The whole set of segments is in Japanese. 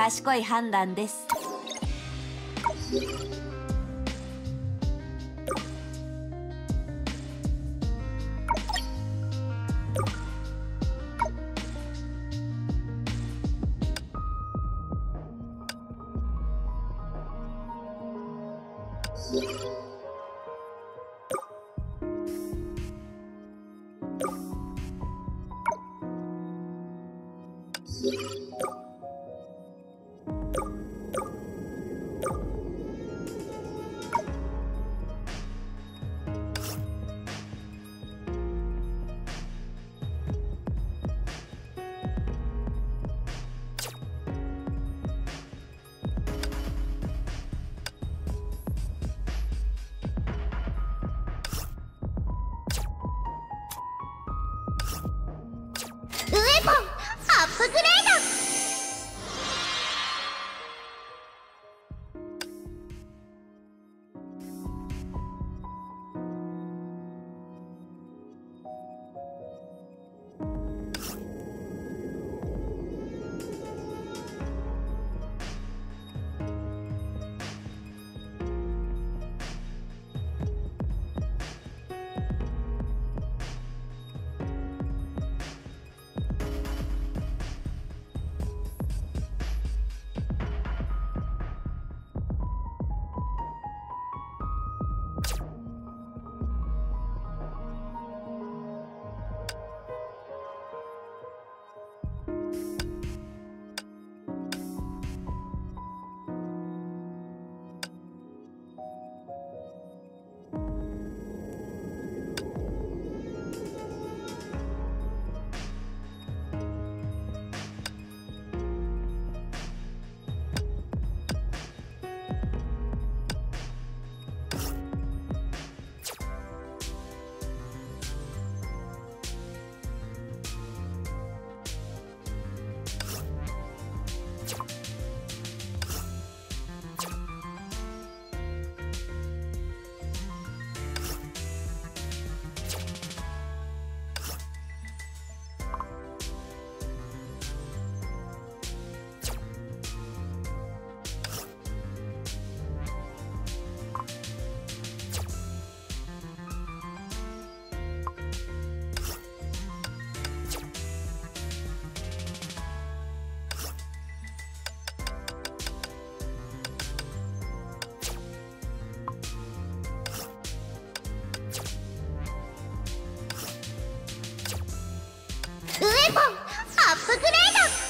賢い判断です。 ウェポンアップグレード。ウェポンアップグレード。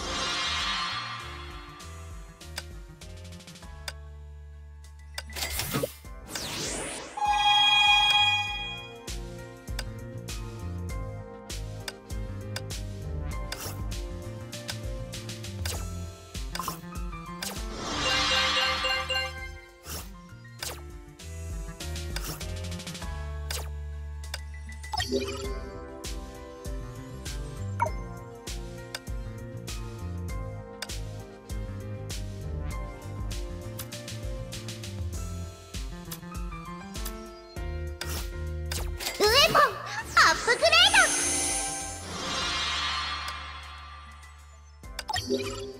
ウェポンアップグレード。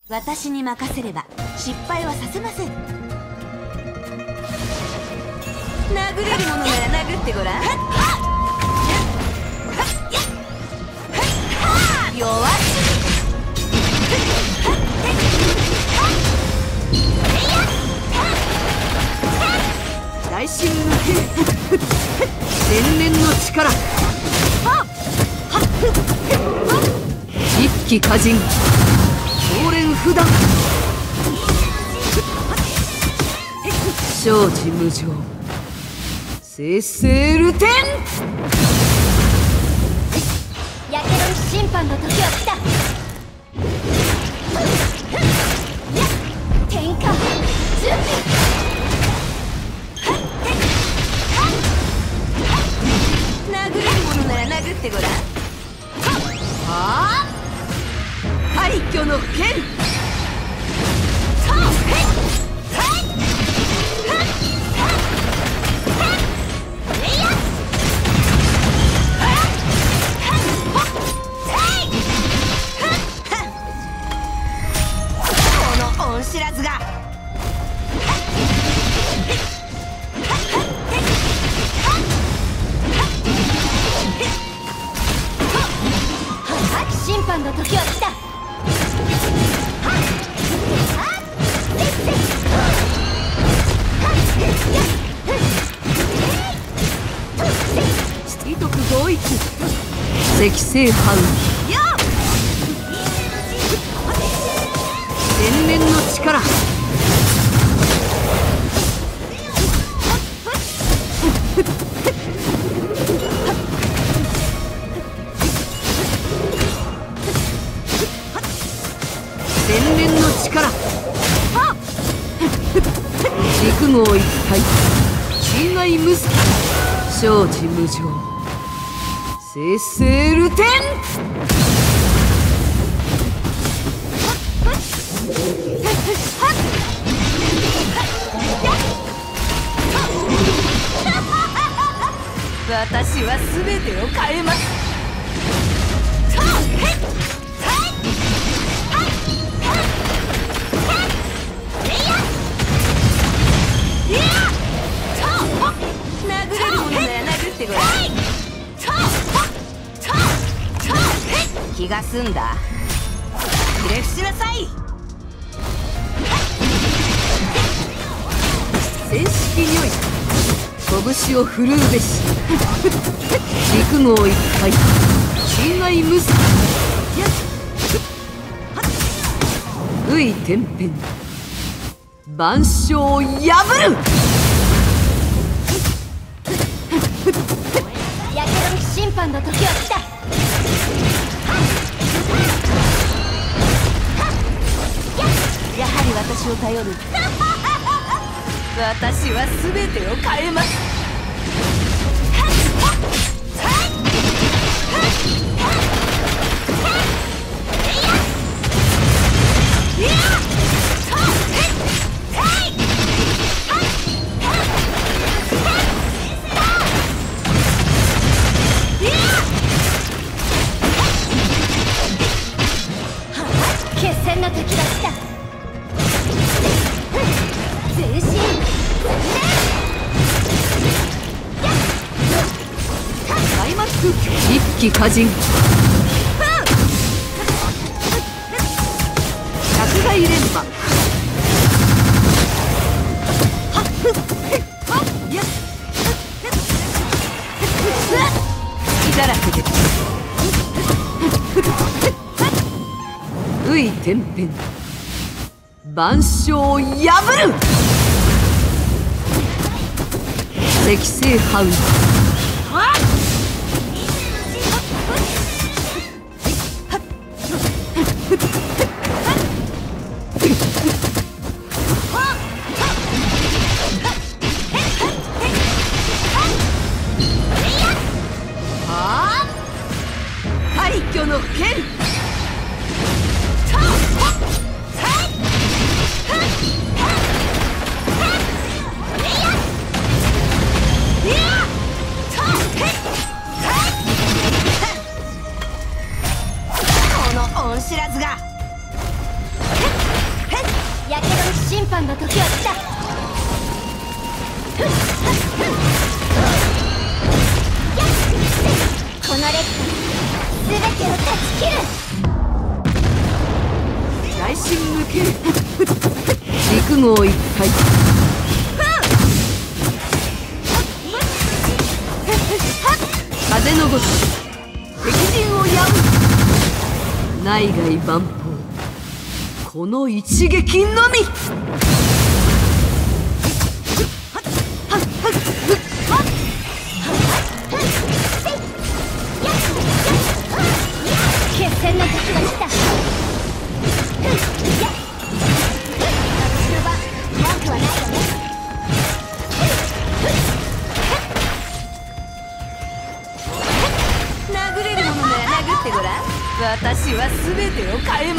私に任せれば失敗はさせません。殴れるものなら殴ってごらん。弱すぎ。大衆の天然の力。一気歌人少連不断。生死無常生成ルテン。 やけど審判の時は来た。天下準備。 殴れるものなら殴ってごらん。はあ、廃墟の剣。この恩知らずが。 審判の時は来た。 意徳同一赤星藩。天然の力。天然の力。陸号一体地外無隙生死無常生成ルテン。私は全てを変えます。殴れるものなら殴ってごらん。気が済んだ。ひれ伏しなさい。正式におい拳を振るうべし。陸号一体地外無隙うい天変万象を破る。 やけど審判の時は来た。 やはり私を頼る。私は全てを変えます。 決戦の時が来た。全身開幕一気歌人。百害連覇。血だらけでうい天変万象を破る。赤星藩。廃墟の剣。 審判の時は来た。この列島全てを断ち切る。 来心抜ける陸号一体風のごとし敵陣を矢う内外万法この一撃のみ。 決戦の時が来た。文句はないよね。 殴れるものなら殴ってごらん。私は全てを変えます。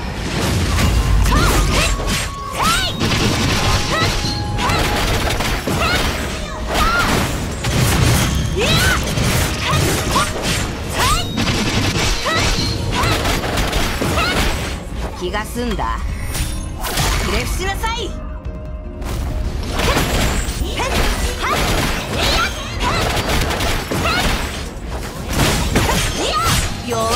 気が済んだ。ひれ伏しなさい。よー